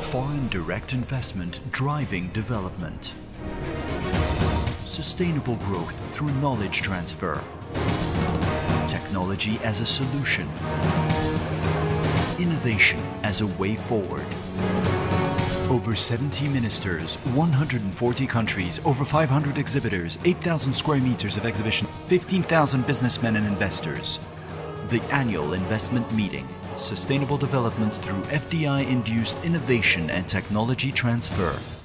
Foreign direct investment driving development. Sustainable growth through knowledge transfer. Technology as a solution. Innovation as a way forward. Over 70 ministers, 140 countries, over 500 exhibitors, 8,000 square meters of exhibition, 15,000 businessmen and investors. The annual investment meeting. Sustainable development through FDI-induced innovation and technology transfer.